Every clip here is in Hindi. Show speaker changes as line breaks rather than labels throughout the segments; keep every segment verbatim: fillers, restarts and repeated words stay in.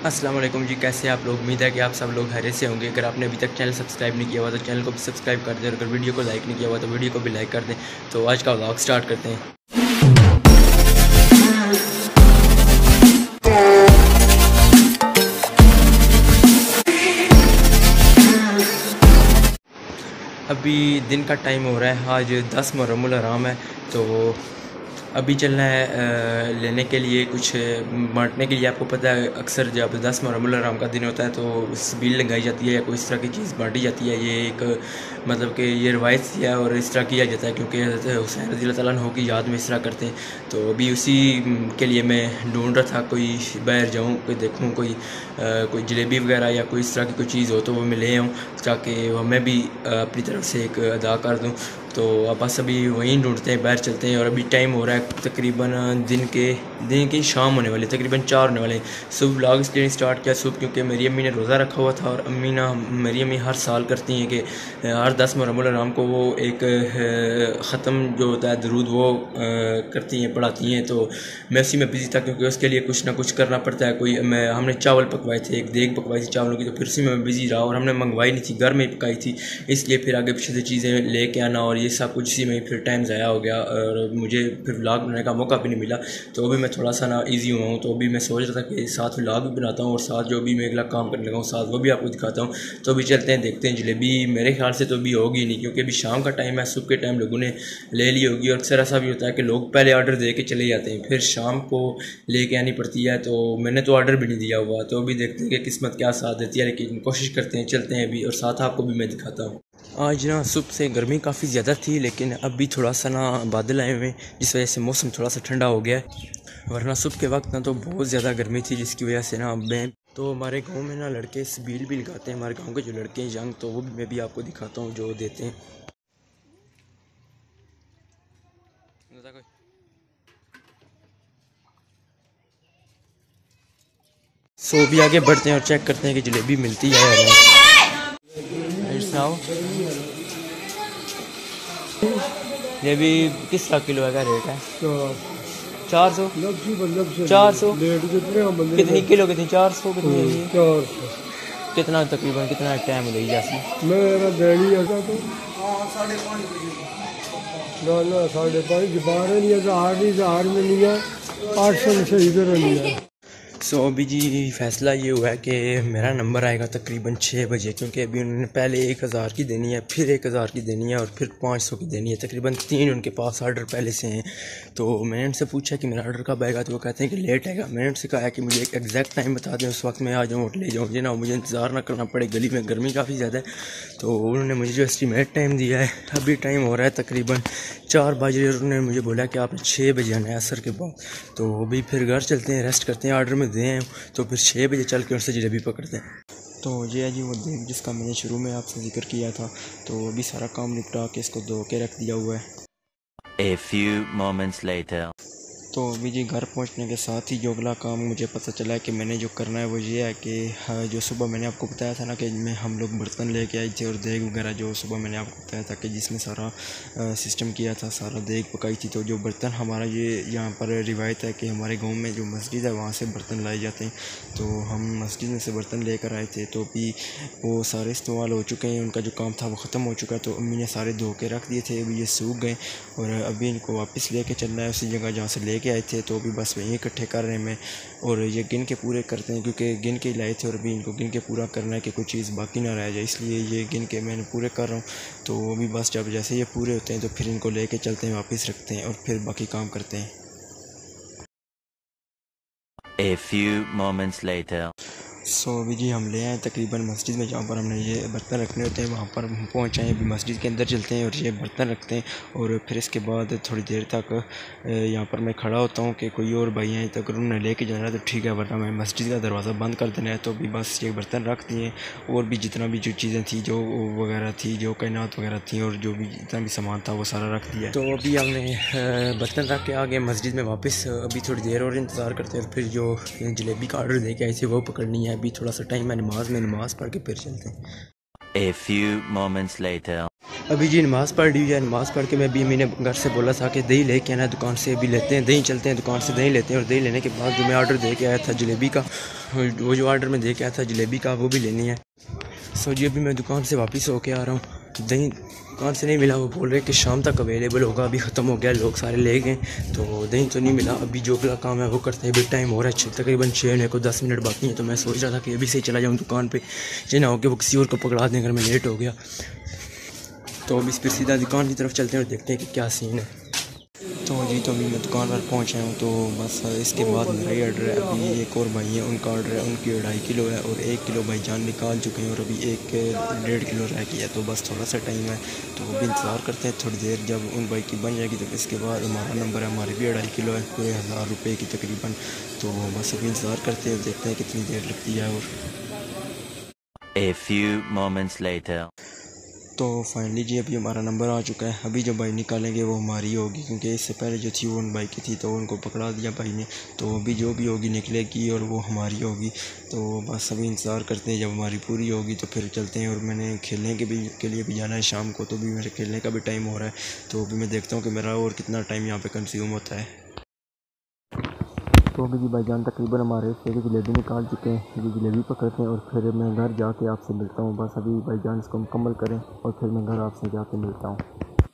अस्सलाम वालेकुम जी, कैसे हैं आप लोग। उम्मीद है कि आप सब लोग खैरियत से होंगे। अगर आपने अभी तक चैनल सब्सक्राइब नहीं किया हुआ तो चैनल को भी सब्सक्राइब कर दें, और अगर वीडियो को लाइक नहीं किया हुआ तो वीडियो को भी लाइक कर दें। तो आज का व्लॉग स्टार्ट करते हैं। अभी दिन का टाइम हो रहा है, आज दस मुहर्रमुल हराम है। तो अभी चलना है आ, लेने के लिए, कुछ बांटने के लिए। आपको पता है अक्सर जब दस मुहर्रमुल हराम का दिन होता है तो सबील लगाई जाती है या कोई इस तरह की चीज़ बांटी जाती है। ये एक मतलब कि ये रवायत सी है और इस तरह किया जाता है क्योंकि हुसैन रज़ी अल्लाह तआला अन्हु की याद में इस तरह करते हैं। तो अभी उसी के लिए मैं ढूंढ रहा था, कोई बाहर जाऊँ, कोई देखूँ, कोई आ, कोई जलेबी वगैरह या कोई इस तरह की कोई चीज़ हो तो वो मैं ले आऊँ, ताकि मैं भी अपनी तरफ से एक अदा कर दूँ। तो अब बस अभी वहीं ढूंढते हैं, बाहर चलते हैं। और अभी टाइम हो रहा है तकरीबन दिन के दिन की शाम होने वाली, तकरीबन चार होने वाले। सुबह व्लॉग इसलिए स्टार्ट किया सुबह क्योंकि मेरी अम्मी ने रोज़ा रखा हुआ था, और अम्मी ना मेरी अम्मी हर साल करती हैं कि हर दस मुहर्रमुल हराम को वो एक ख़त्म जो होता है दरूद वो करती हैं, पढ़ाती हैं। तो मैं उसी में बिज़ी था क्योंकि उसके लिए कुछ ना कुछ करना पड़ता है। कोई मैं हमने चावल पकवाए थे, एक देग पकवाई थी चावलों की, तो फिर उसी में मैं बिज़ी रहा। और हमने मंगवाई नहीं थी, घर में पकाई थी, इसलिए फिर आगे पीछे से चीज़ें लेके आना और ये सब कुछ इसी में फिर टाइम ज़ाया हो गया, और मुझे फिर व्लॉग बनाने का मौका भी नहीं मिला। तो अभी मैं थोड़ा सा ना ईजी हुआ हूँ, तो अभी मैं सोच रहा था कि साथ व्लॉग भी बनाता हूँ और साथ जो भी मैं अगला काम करने लगा हूँ साथ वो भी आपको दिखाता हूँ। तो अभी चलते हैं, देखते हैं। जलेबी मेरे ख्याल से तो अभी होगी नहीं क्योंकि अभी शाम का टाइम है, सुबह के टाइम लोगों ने ले ली होगी। और अक्सर ऐसा भी होता है कि लोग पहले ऑर्डर दे के चले जाते हैं, फिर शाम को लेके आनी पड़ती है। तो मैंने तो ऑर्डर भी नहीं दिया हुआ, तो अभी देखते हैं कि किस्मत क्या साथ देती है, लेकिन कोशिश करते हैं, चलते हैं अभी, और साथ आपको भी मैं दिखाता हूँ। आज ना सुबह से गर्मी काफ़ी ज़्यादा थी, लेकिन अभी थोड़ा सा ना बादल आए हुए हैं जिस वजह से मौसम थोड़ा सा ठंडा हो गया है। वरना सुबह के वक्त ना तो बहुत ज़्यादा गर्मी थी, जिसकी वजह से ना मैं तो हमारे गांव में ना लड़के सबील भी लगाते हैं, हमारे गांव के जो लड़के हैं यंग, तो वो भी मैं भी आपको दिखाता हूँ जो देते हैं। सो भी आगे बढ़ते हैं और चेक करते हैं कि जलेबी मिलती है या नहीं। सुनाओ, ये भी किस तरह किलो का रेट है? चार सौ चार सौ कितनी किलो, कितनी चार सौ कितनी है? चार सौ कितना तकरीबन कितना टाइम लगी जैसे मेरा देनी है तो ना ना साढ़े पाँच बारह नहीं है, आठ नहीं आठ में नहीं है, आठ सौ से इधर नहीं है। सो so, अभी जी फ़ैसला ये हुआ है कि मेरा नंबर आएगा तकरीबन छः बजे, क्योंकि अभी उन्होंने पहले एक हज़ार की देनी है, फिर एक हज़ार की देनी है और फिर पाँच सौ की देनी है। तकरीबन तीन उनके पास आर्डर पहले से हैं। तो मैंने उनसे पूछा कि मेरा ऑर्डर कब आएगा, तो वो कहते हैं कि लेट आएगा। मैंने उनसे कहा कि मुझे एक एग्जैक्ट टाइम बता दें, उस वक्त मैं आ जाऊँ और ले जाऊँ, ना मुझे इंतज़ार ना करना पड़े, गली में गर्मी काफ़ी ज़्यादा है। तो उन्होंने मुझे जो एस्टीमेट टाइम दिया है, अभी टाइम हो रहा है तकरीबन चार बजे, और उन्होंने मुझे बोला कि आपने छः बजे आना है असर के बाद। तो अभी फिर घर चलते हैं, रेस्ट करते हैं, ऑर्डर में दे हैं तो फिर छः बजे चल के उनसे जलेबी पकड़ते हैं। तो ये है जी वो देख जिसका मैंने शुरू में आपसे जिक्र किया था। तो अभी सारा काम निपटा के इसको धो के रख दिया हुआ है।
A few moments later.
तो अभी जी घर पहुंचने के साथ ही जो अगला काम मुझे पता चला है कि मैंने जो करना है वो ये है कि हाँ, जो सुबह मैंने आपको बताया था ना कि मैं हम लोग बर्तन लेके आए थे और देग वगैरह, जो सुबह मैंने आपको बताया था कि जिसमें सारा आ, सिस्टम किया था, सारा देग पकाई थी। तो जो बर्तन हमारा ये यहाँ पर रिवायत है कि हमारे गांव में जो मस्जिद है वहाँ से बर्तन लाए जाते हैं। तो हम मस्जिद में से बर्तन लेकर आए थे, तो अभी वो सारे इस्तेमाल हो चुके हैं, उनका जो काम था वो ख़त्म हो चुका है। तो अम्मी ने सारे धो के रख दिए थे, अभी ये सूख गए और अभी इनको वापस लेके चलना है उसी जगह जहाँ से लेके आए थे। तो अभी बस वहीं इकट्ठे कर रहे हैं मैं, और ये गिन के पूरे करते हैं क्योंकि गिन के लाए थे और अभी इनको गिन के पूरा करना है कि कोई चीज़ बाकी ना रह जाए, इसलिए ये गिन के मैंने पूरे कर रहा हूँ। तो अभी बस जब जैसे ये पूरे होते हैं तो फिर इनको लेके चलते हैं, वापस रखते हैं और फिर बाकी काम करते हैं।
A few moments later.
So so, अभी जी हम ले आए तकरीबन मस्जिद में, जहाँ पर हमने ये बर्तन रखने होते हैं वहाँ पर हम पहुँच आए। अभी मस्जिद के अंदर चलते हैं और ये बर्तन रखते हैं, और फिर इसके बाद थोड़ी देर तक यहाँ पर मैं खड़ा होता हूँ कि कोई और भाई आए, तो अगर उन्होंने लेके जाना है तो ठीक है, वरना मैं मस्जिद का दरवाज़ा बंद कर देना है। तो अभी बस ये बर्तन रख दिए, और भी जितना भी जो चीज़ें थी जो वगैरह थी, जो कायनात वगैरह थी, और जो भी जितना भी सामान था वो सारा रख दिया। तो अभी हमने बर्तन रख के आ गए मस्जिद में वापस। अभी थोड़ी देर और इंतज़ार करते हैं, फिर जो जलेबी का ऑर्डर दे के आई थी वो पकड़नी है। अभी थोड़ा सा टाइम है नमाज में, नमाज़ पढ़ के फिर चलते हैं।
A few moments later.
अभी जी नमाज़ पढ़ ली है। नमाज़ पढ़ के मैं भी अम्मी ने घर से बोला था कि दही लेके आना दुकान से, अभी लेते हैं दही, चलते हैं दुकान से दही लेते हैं। और दही लेने के बाद जो मैं ऑर्डर दे के आया था जलेबी का, वो जो ऑर्डर में दे के आया था जलेबी का, वो भी लेनी है। सो जी अभी मैं दुकान से वापस होके आ रहा हूँ। दही दुकान से नहीं मिला, वो बोल रहे कि शाम तक अवेलेबल होगा, अभी ख़त्म हो गया, लोग सारे ले गए, तो दही तो नहीं मिला। अभी जो अगला काम है वो करते हैं, अभी टाइम हो रहा है तकरीबन छः होने को दस मिनट बाकी है। तो मैं सोच रहा था कि अभी से चला जाऊँ दुकान पे, ये ना हो कि वो किसी और को पकड़ा दें अगर मैं लेट हो गया। तो अभी फिर सीधा दुकान की तरफ चलते हैं और देखते हैं कि क्या सीन है। तो जी तो अभी मैं दुकान पर पहुंच आया हूँ। तो बस इसके बाद मेरा ही ऑर्डर है। अभी एक और भाई है, उनका ऑर्डर है, उनकी अढ़ाई किलो है और एक किलो भाईजान निकाल चुके हैं और अभी एक डेढ़ किलो रह गया। तो बस थोड़ा सा टाइम है, तो अभी इंतज़ार करते हैं थोड़ी देर, जब उन भाई की बन जाएगी तो इसके बाद हमारा नंबर है। हमारी भी अढ़ाई किलो है, पूरे हज़ार रुपये की तकरीबन। तो बस अभी इंतज़ार करते हैं, देखते हैं कितनी देर लगती है। और
A few moments later.
तो फाइनली जी अभी हमारा नंबर आ चुका है। अभी जो भाई निकालेंगे वो हमारी होगी, क्योंकि इससे पहले जो थी वो उन भाई की थी, तो उनको पकड़ा दिया भाई ने। तो अभी जो भी होगी निकलेगी और वो हमारी होगी। तो बस अभी इंतज़ार करते हैं, जब हमारी पूरी होगी तो फिर चलते हैं। और मैंने खेलने के भी के लिए भी जाना है शाम को, तो भी मेरे खेलने का भी टाइम हो रहा है। तो अभी मैं देखता हूँ कि मेरा और कितना टाइम यहाँ पर कंज्यूम होता है। तो अभी जी भाईजान तकरीबन हमारे से जलेबी निकाल चुके हैं। अभी जलेबी पकड़ते हैं और फिर मैं घर जाके आपसे मिलता हूँ। बस अभी भाईजान इसको मुकम्मल करें और फिर मैं घर आपसे जाके मिलता हूँ।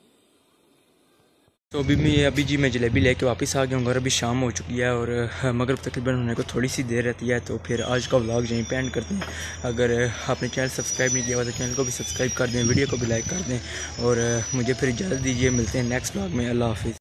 तो अभी मैं अभी जी मैं जलेबी लेके वापस आ गया हूँ घर। अभी शाम हो चुकी है और मगरिब तकरीबन होने को थोड़ी सी देर रहती है। तो फिर आज का व्लॉग यहीं पे एंड करते हैं। अगर आपने चैनल सब्सक्राइब नहीं किया हुआ तो चैनल को भी सब्सक्राइब कर दें, वीडियो को भी लाइक कर दें और मुझे फिर इजाज़त दीजिए। मिलते हैं नेक्स्ट व्लॉग में। अल्लाह हाफिज़।